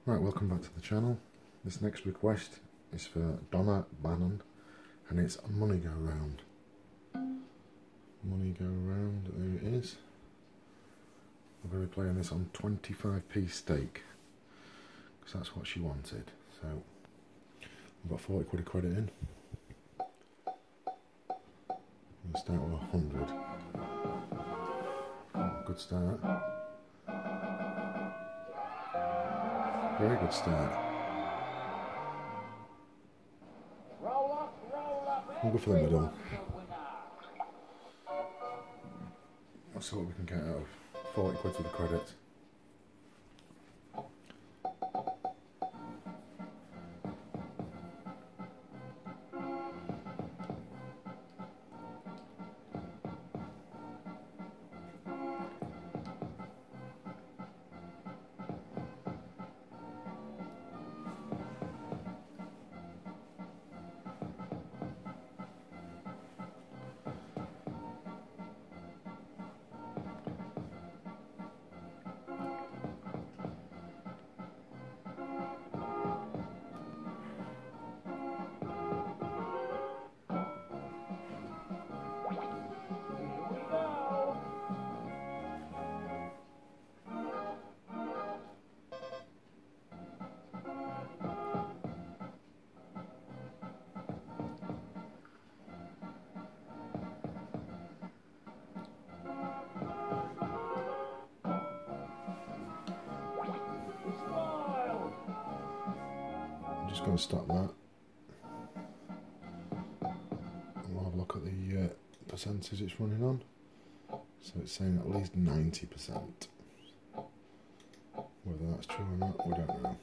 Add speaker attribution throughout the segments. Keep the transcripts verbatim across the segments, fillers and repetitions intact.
Speaker 1: Right, welcome back to the channel. This next request is for Donna, Bannon, and it's Money Go Round. Money Go Round, there it is. I'm going to be playing this on twenty-five p stake, because that's what she wanted. So, I've got forty quid of credit in. I'm going to start with one hundred. Good start. Very good start. We'll go for the middle. Let's see what we can get out of forty quid with the credit. I'm just going to stop that. And we'll have a look at the uh, percentage it's running on. So it's saying at least ninety percent. Whether that's true or not, we don't know.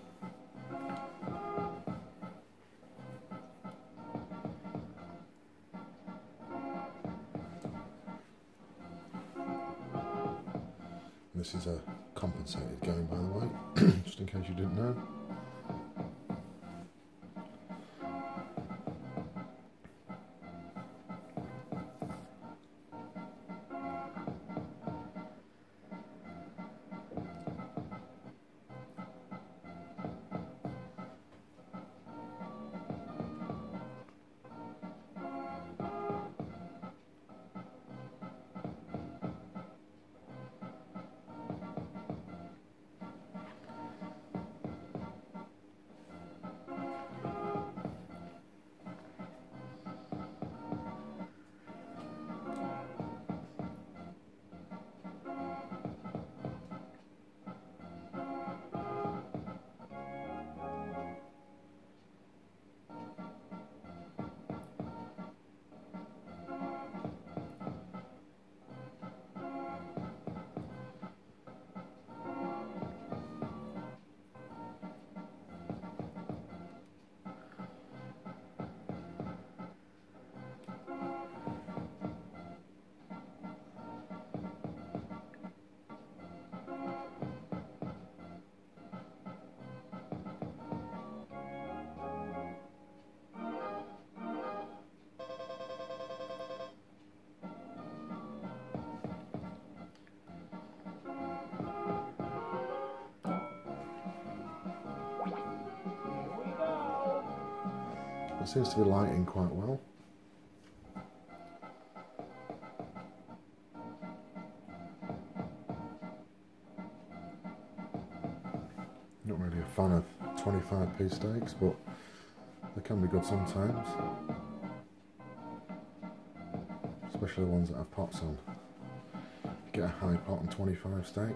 Speaker 1: This is a compensated game, by the way, just in case you didn't know. It seems to be lighting quite well. Not really a fan of twenty-five p stakes, but they can be good sometimes. Especially the ones that have pots on. Get a high pot on twenty-five stake.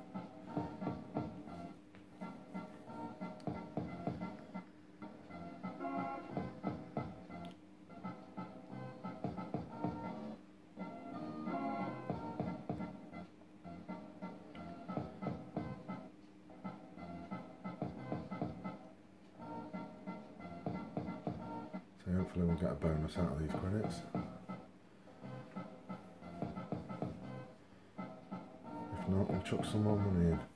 Speaker 1: So hopefully we'll get a bonus out of these credits. If not, we'll chuck some more money in.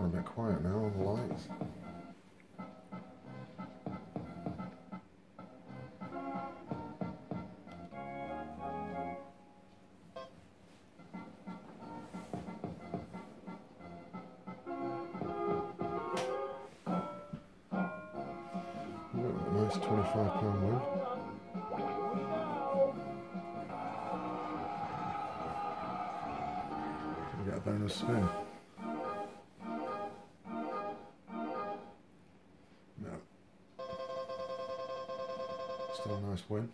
Speaker 1: gone a bit quiet now on the lights. Nice twenty-five pound win. We get a bonus spin. No. Still a nice win.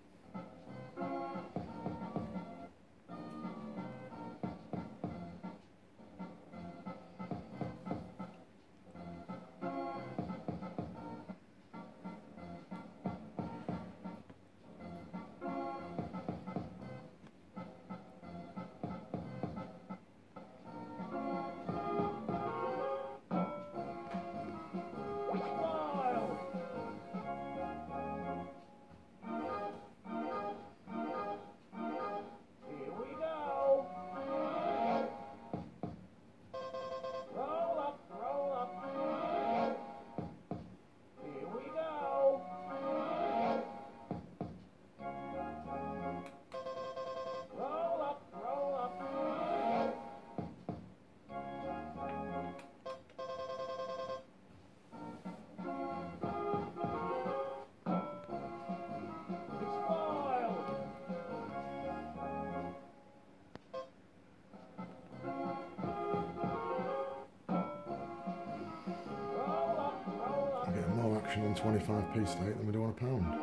Speaker 1: On twenty-five p stake than we do on a pound.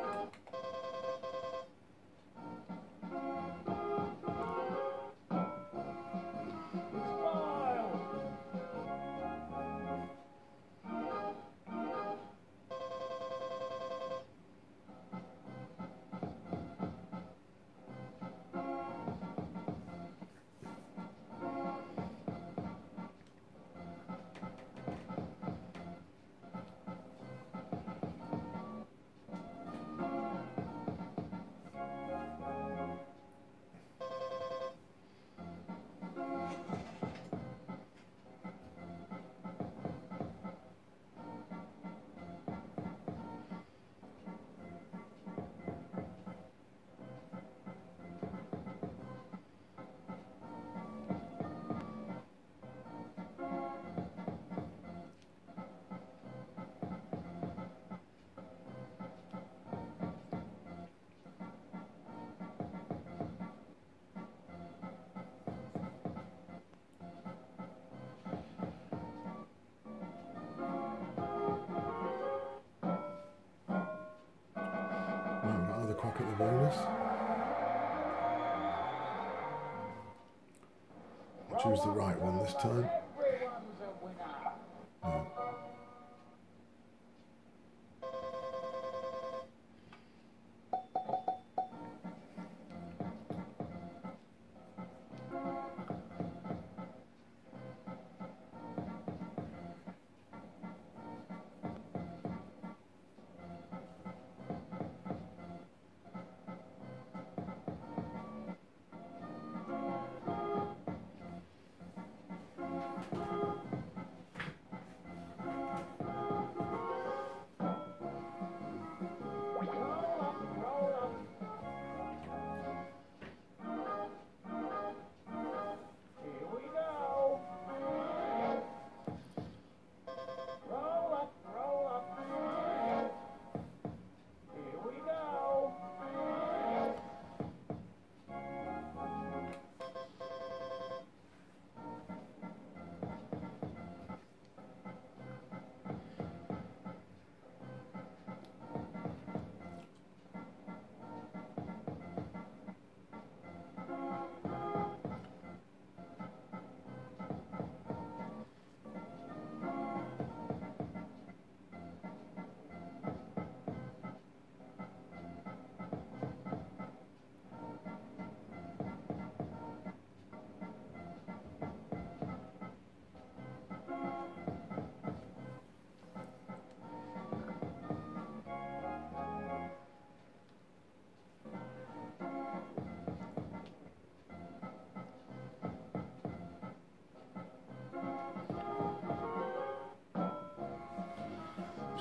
Speaker 1: Crack at the bonus. I'll choose the right one this time. No.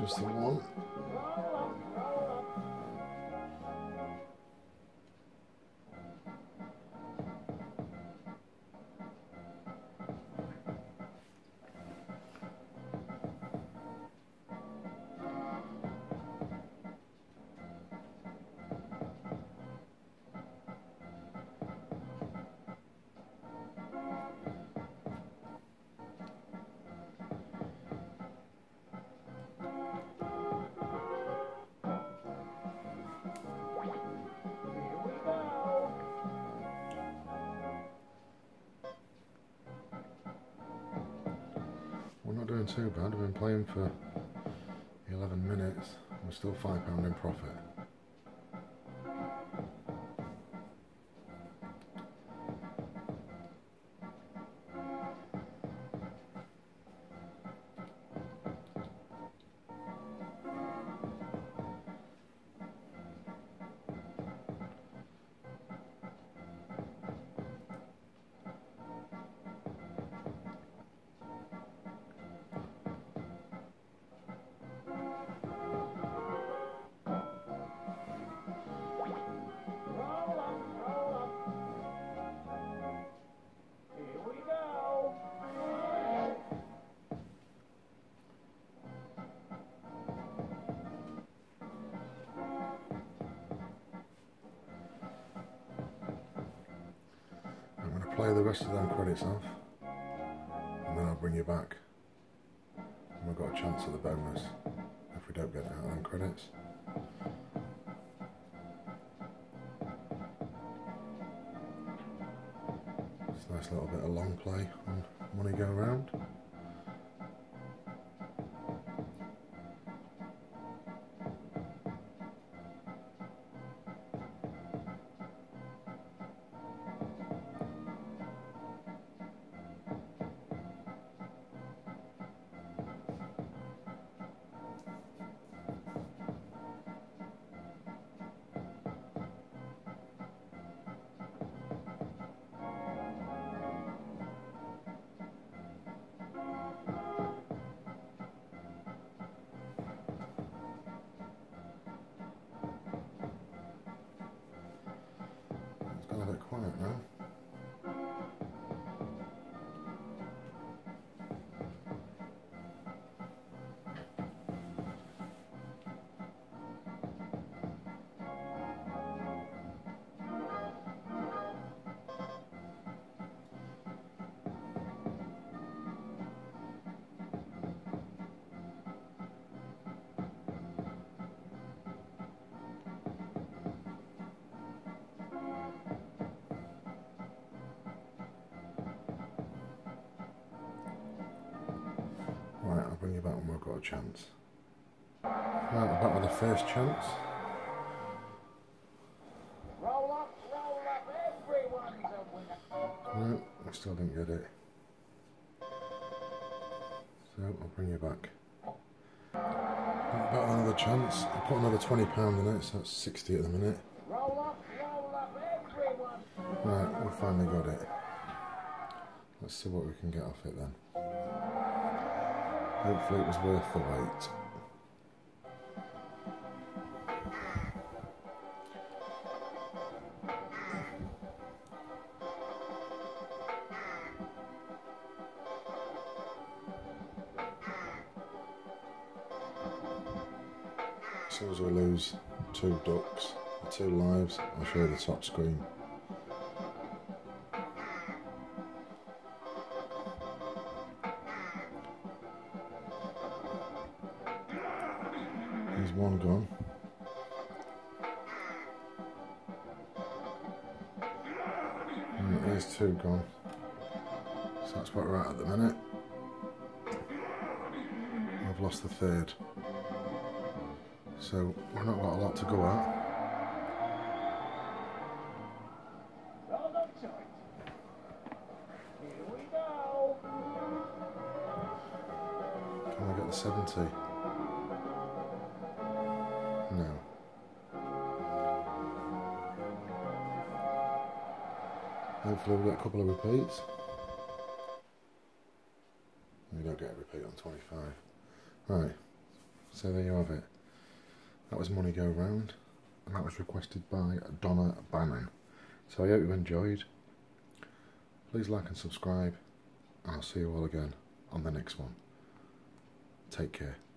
Speaker 1: Just the one. We're not doing too bad. We've been playing for eleven minutes. We're still five pound in profit. Play the rest of them credits off, and then I'll bring you back, and we've got a chance at the bonus if we don't get it out of them credits. It's a nice little bit of long play on money go round. A bit quiet now. Right, I'll bring you back when we've got a chance. Right, we're back with the first chance.
Speaker 2: Roll up, roll up, everyone's a winner.
Speaker 1: No, I still didn't get it. So I'll bring you back. Right, back with another chance. I'll put another twenty pounds in it, so that's sixty at the minute.
Speaker 2: Roll up, roll up, everyone.
Speaker 1: Right, we finally got it. Let's see what we can get off it then. Hopefully it was worth the wait. As soon as we lose two ducks, two lives, I'll show you the top screen. There's one gone. And there's two gone. So that's what we're at at the minute. I've lost the third. So we've not got a lot to go at.
Speaker 2: Roll up to it. Here we go.
Speaker 1: Can I get the seventy? No. Hopefully we'll get a couple of repeats. We don't get a repeat on twenty-five. Right. So there you have it. That was Money Go Round, and that was requested by Donna Bannon. So I hope you enjoyed. Please like and subscribe, and I'll see you all again on the next one. Take care.